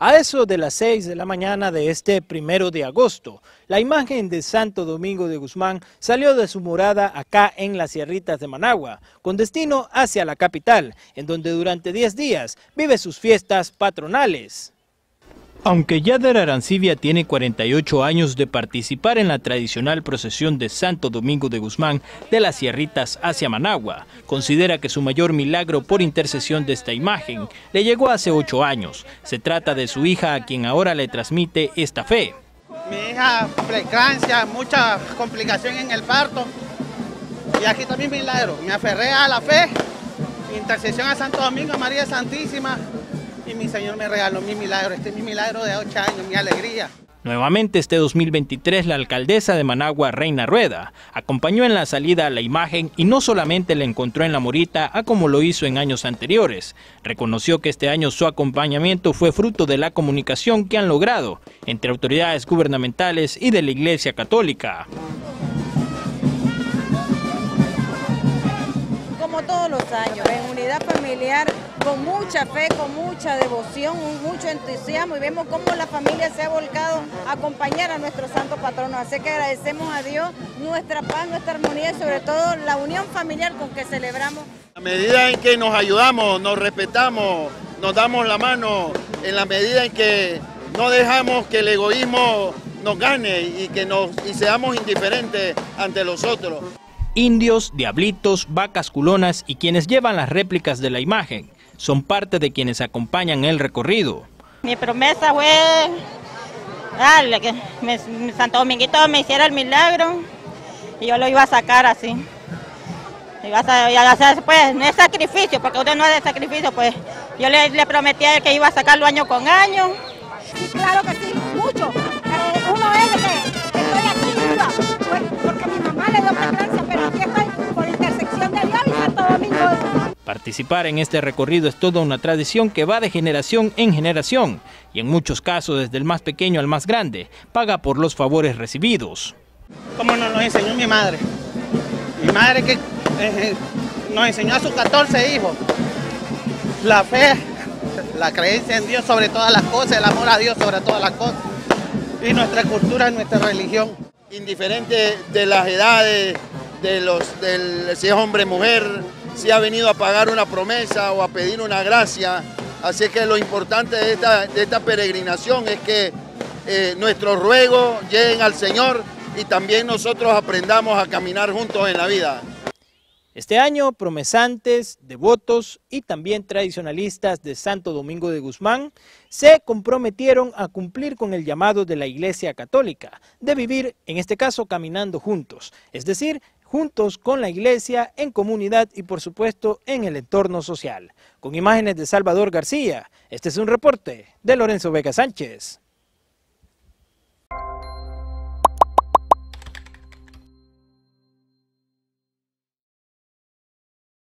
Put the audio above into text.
A eso de las 6 de la mañana de este 1 de agosto, la imagen de Santo Domingo de Guzmán salió de su morada acá en las Sierritas de Managua, con destino hacia la capital, en donde durante 10 días vive sus fiestas patronales. Aunque Yader Arancibia tiene 48 años de participar en la tradicional procesión de Santo Domingo de Guzmán de las Sierritas hacia Managua, considera que su mayor milagro por intercesión de esta imagen le llegó hace 8 años. Se trata de su hija a quien ahora le transmite esta fe. Mi hija, preeclampsia, mucha complicación en el parto y aquí está mi milagro. Me aferré a la fe, intercesión a Santo Domingo, María Santísima. Y mi Señor me regaló mi milagro, este es mi milagro de 8 años, mi alegría. Nuevamente este 2023 la alcaldesa de Managua, Reina Rueda, acompañó en la salida a la imagen y no solamente la encontró en la morita a como lo hizo en años anteriores. Reconoció que este año su acompañamiento fue fruto de la comunicación que han logrado entre autoridades gubernamentales y de la Iglesia Católica. Como todos los años, en unidad familiar, con mucha fe, con mucha devoción, mucho entusiasmo, y vemos cómo la familia se ha volcado a acompañar a nuestro santo patrono. Así que agradecemos a Dios nuestra paz, nuestra armonía y sobre todo la unión familiar con que celebramos. A medida en que nos ayudamos, nos respetamos, nos damos la mano, en la medida en que no dejamos que el egoísmo nos gane y seamos indiferentes ante los otros. Indios, diablitos, vacas culonas y quienes llevan las réplicas de la imagen son parte de quienes acompañan el recorrido. Mi promesa fue que Santo Dominguito me hiciera el milagro y yo lo iba a sacar así. Pues no es sacrificio, porque uno no es de sacrificio, pues yo le prometí a él que iba a sacarlo año con año. Sí, claro que sí, mucho. Uno es de que estoy aquí viva, pues, porque mi mamá le dio preferencia, pero aquí estoy por intersección de Dios y Santo Domingo. Participar en este recorrido es toda una tradición que va de generación en generación y en muchos casos desde el más pequeño al más grande paga por los favores recibidos. Como nos enseñó mi madre que nos enseñó a sus 14 hijos, la fe, la creencia en Dios sobre todas las cosas, el amor a Dios sobre todas las cosas y nuestra cultura, nuestra religión. Indiferente de las edades, si es hombre o mujer, si ha venido a pagar una promesa o a pedir una gracia. Así que lo importante de esta peregrinación es que nuestros ruegos lleguen al Señor y también nosotros aprendamos a caminar juntos en la vida. Este año, promesantes, devotos y también tradicionalistas de Santo Domingo de Guzmán se comprometieron a cumplir con el llamado de la Iglesia Católica de vivir, en este caso, caminando juntos, es decir, juntos con la Iglesia, en comunidad y por supuesto en el entorno social. Con imágenes de Salvador García, este es un reporte de Lorenzo Vega Sánchez.